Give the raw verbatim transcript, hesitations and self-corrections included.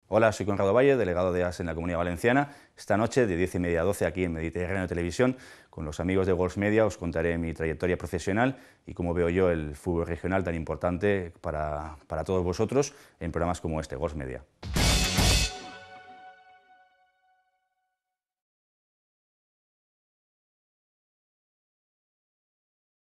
Hola, soy Conrado Valle, delegado de A S en la Comunidad Valenciana. Esta noche, de diez y media a doce, aquí en Mediterráneo Televisión, con los amigos de Vox Media, os contaré mi trayectoria profesional y cómo veo yo el fútbol regional tan importante para, para todos vosotros en programas como este, Vox Media.